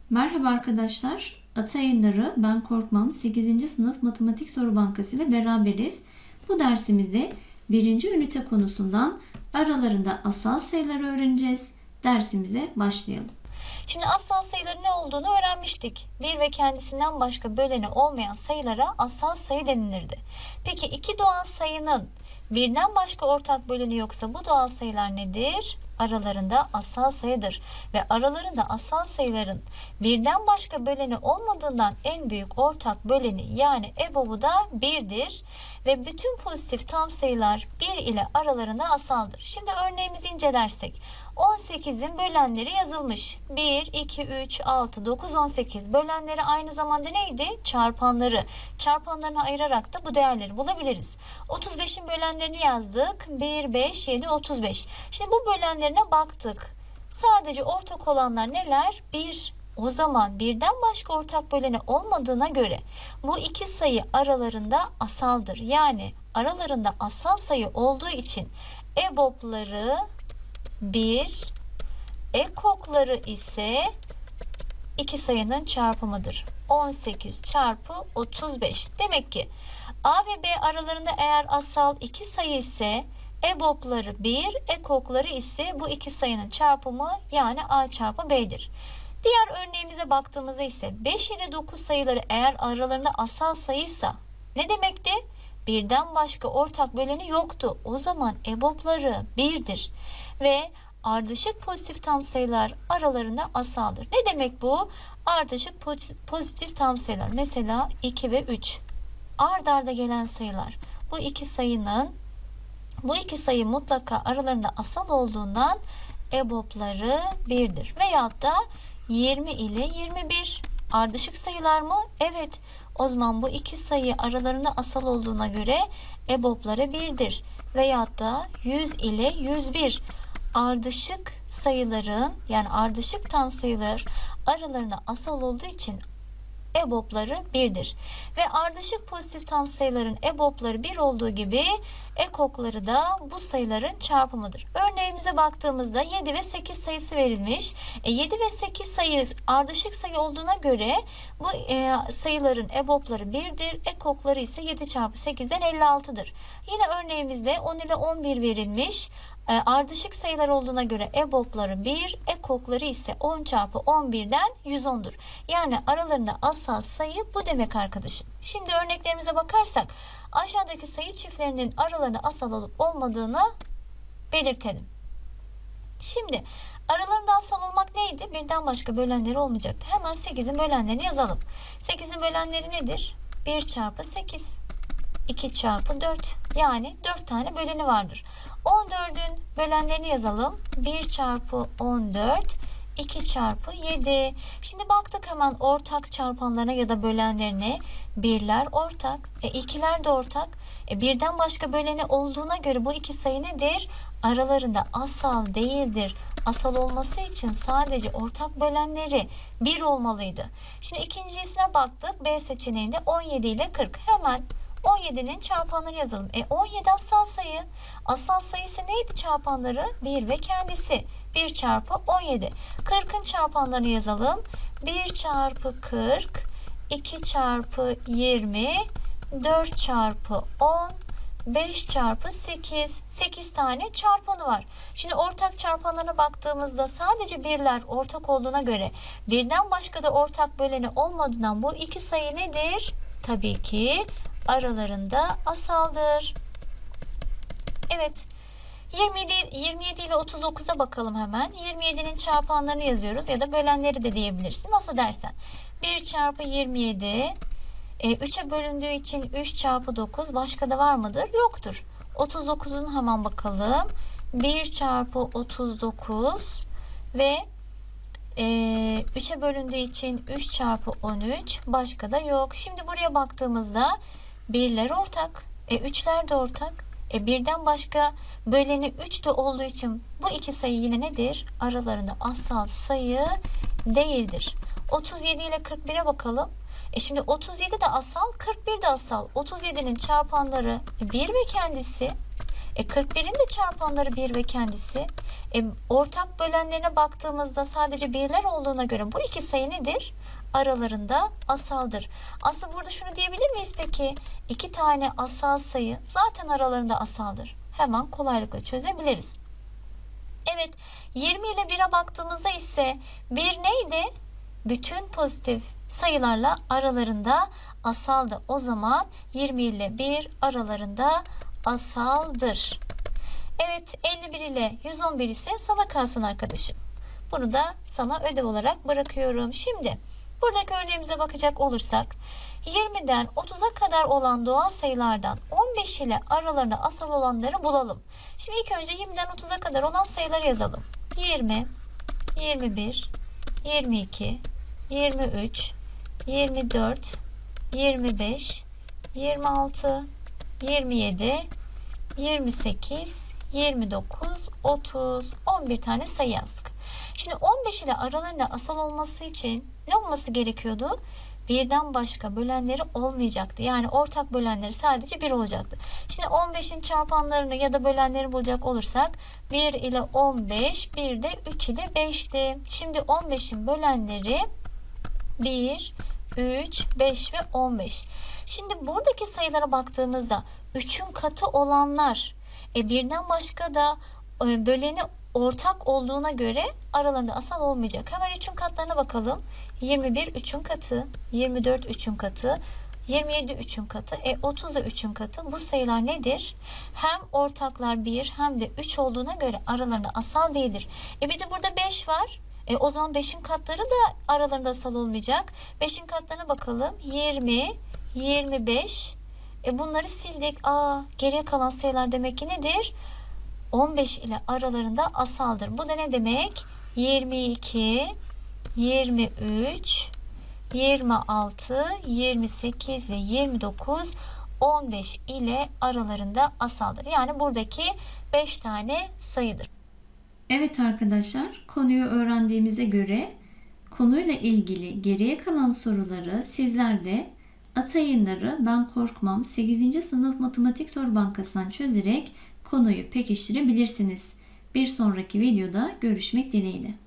Merhaba arkadaşlar. Ata Yayınları Ben Korkmam 8. sınıf matematik soru bankası ile beraberiz. Bu dersimizde 1. ünite konusundan aralarında asal sayıları öğreneceğiz. Dersimize başlayalım. Şimdi asal sayıların ne olduğunu öğrenmiştik. Bir ve kendisinden başka böleni olmayan sayılara asal sayı denilirdi. Peki iki doğal sayının birden başka ortak böleni yoksa bu doğal sayılar nedir? Aralarında asal sayıdır ve aralarında asal sayıların birden başka böleni olmadığından en büyük ortak böleni yani EBOB'u da 1'dir ve bütün pozitif tam sayılar 1 ile aralarında asaldır. Şimdi örneğimizi incelersek 18'in bölenleri yazılmış. 1, 2, 3, 6, 9, 18. Bölenleri aynı zamanda neydi? Çarpanları. Çarpanlarını ayırarak da bu değerleri bulabiliriz. 35'in bölenlerini yazdık. 1, 5, 7, 35. Şimdi bu bölenlerine baktık. Sadece ortak olanlar neler? 1. O zaman birden başka ortak böleni olmadığına göre bu iki sayı aralarında asaldır. Yani aralarında asal sayı olduğu için EBOB'ları 1, ekokları ise iki sayının çarpımıdır. 18 çarpı 35. Demek ki A ve B aralarında eğer asal iki sayı ise EBOB'ları 1, ekokları ise bu iki sayının çarpımı yani A çarpı B'dir. Diğer örneğimize baktığımızda ise 5 ile 9 sayıları eğer aralarında asal sayıysa ne demekti? Birden başka ortak böleni yoktu. O zaman EBOB'ları 1'dir. Ve ardışık pozitif tam sayılar aralarında asaldır. Ne demek bu? Ardışık pozitif tam sayılar. Mesela 2 ve 3. Ard arda gelen sayılar. Bu iki sayı mutlaka aralarında asal olduğundan EBOB'ları 1'dir. Veyahut da 20 ile 21 ardışık sayılar mı? Evet. O zaman bu iki sayı aralarında asal olduğuna göre EBOB'ları 1'dir. Veyahut da 100 ile 101 ardışık sayıların yani ardışık tam sayılar aralarında asal olduğu için EBOB'ları 1'dir. Ve ardışık pozitif tam sayıların EBOB'ları 1 olduğu gibi ekokları da bu sayıların çarpımıdır. Örneğimize baktığımızda 7 ve 8 sayısı verilmiş. 7 ve 8 sayı ardışık sayı olduğuna göre bu sayıların EBOB'ları 1'dir. Ekokları ise 7 çarpı 8'den 56'dır. Yine örneğimizde 10 ile 11 verilmiş. Ardışık sayılar olduğuna göre EBOB'ları 1, ekokları ise 10 çarpı 11'den 110'dur. Yani aralarında asal sayı bu demek arkadaşım. Şimdi örneklerimize bakarsak aşağıdaki sayı çiftlerinin aralarında asal olup olmadığını belirtelim. Şimdi aralarında asal olmak neydi? Birden başka bölenleri olmayacaktı. Hemen 8'in bölenlerini yazalım. 8'in bölenleri nedir? 1 çarpı 8. 2 çarpı 4 yani 4 tane böleni vardır. 14'ün bölenlerini yazalım. 1 çarpı 14 2 çarpı 7. Şimdi baktık hemen ortak çarpanlarına ya da bölenlerine. Birler ortak. İkiler de ortak. Birden başka böleni olduğuna göre bu iki sayı nedir? Aralarında asal değildir. Asal olması için sadece ortak bölenleri 1 olmalıydı. Şimdi ikincisine baktık. B seçeneğinde 17 ile 40. Hemen 17'nin çarpanları yazalım. 17 asal sayı. Asal sayısı neydi çarpanları? 1 ve kendisi. 1 çarpı 17. 40'ın çarpanlarını yazalım. 1 çarpı 40, 2 çarpı 20, 4 çarpı 10, 5 çarpı 8. 8 tane çarpanı var. Şimdi ortak çarpanlarına baktığımızda sadece birler ortak olduğuna göre birden başka da ortak böleni olmadığından bu iki sayı nedir? Tabii ki aralarında asaldır. Evet. 27 ile 39'a bakalım hemen. 27'nin çarpanlarını yazıyoruz ya da bölenleri de diyebilirsin. Nasıl dersen. 1 çarpı 27 3'e bölündüğü için 3 çarpı 9 başka da var mıdır? Yoktur. 39'un hemen bakalım. 1 çarpı 39 ve 3'e bölündüğü için 3 çarpı 13 başka da yok. Şimdi buraya baktığımızda birler ortak. Üçler de ortak. Birden başka böleni 3 de olduğu için bu iki sayı yine nedir? Aralarında asal sayı değildir. 37 ile 41'e bakalım. Şimdi 37 de asal, 41 de asal. 37'nin çarpanları 1 ve kendisi. 41'in de çarpanları 1 ve kendisi. Ortak bölenlerine baktığımızda sadece birler olduğuna göre bu iki sayı nedir? Aralarında asaldır. Aslında burada şunu diyebilir miyiz peki? 2 tane asal sayı zaten aralarında asaldır. Hemen kolaylıkla çözebiliriz. Evet, 20 ile 1'e baktığımızda ise 1 neydi? Bütün pozitif sayılarla aralarında asaldı. O zaman 20 ile 1 aralarında asaldır. Evet, 51 ile 111 ise sana kalsın arkadaşım. Bunu da sana ödev olarak bırakıyorum. Şimdi buradaki örneğimize bakacak olursak 20'den 30'a kadar olan doğal sayılardan 15 ile aralarında asal olanları bulalım. Şimdi ilk önce 20'den 30'a kadar olan sayıları yazalım. 20, 21, 22, 23, 24, 25, 26, 27, 28, 29, 30, 11 tane sayı yazdık. Şimdi 15 ile aralarında asal olması için ne olması gerekiyordu? Birden başka bölenleri olmayacaktı. Yani ortak bölenleri sadece 1 olacaktı. Şimdi 15'in çarpanlarını ya da bölenleri bulacak olursak 1 ile 15, 1 de 3 ile 5'ti. Şimdi 15'in bölenleri 1, 3, 5 ve 15. Şimdi buradaki sayılara baktığımızda 3'ün katı olanlar birden başka da böleni ortak olduğuna göre aralarında asal olmayacak. Hemen 3'ün katlarına bakalım. 21 3'ün katı, 24 3'ün katı, 27 3'ün katı, 30 da 3'ün katı. Bu sayılar nedir? Hem ortaklar 1 hem de 3 olduğuna göre aralarında asal değildir. Bir de burada 5 var. O zaman 5'in katları da aralarında asal olmayacak. 5'in katlarına bakalım. 20, 25. Bunları sildik. Geriye kalan sayılar demek ki nedir? 15 ile aralarında asaldır. Bu da ne demek? 22, 23, 26, 28 ve 29, 15 ile aralarında asaldır. Yani buradaki 5 tane sayıdır. Evet arkadaşlar, konuyu öğrendiğimize göre konuyla ilgili geriye kalan soruları sizler de Atayınları Ben Korkmam 8. sınıf matematik soru bankasından çözerek konuyu pekiştirebilirsiniz. Bir sonraki videoda görüşmek dileğiyle.